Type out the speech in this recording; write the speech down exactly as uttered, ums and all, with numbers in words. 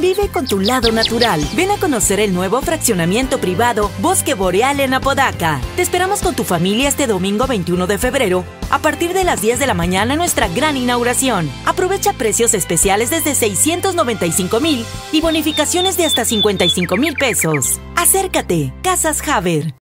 Convive con tu lado natural. Ven a conocer el nuevo fraccionamiento privado Bosque Boreal en Apodaca. Te esperamos con tu familia este domingo veintiuno de febrero a partir de las diez de la mañana en nuestra gran inauguración. Aprovecha precios especiales desde seiscientos noventa y cinco mil y bonificaciones de hasta cincuenta y cinco mil pesos. Acércate, Casas Haber.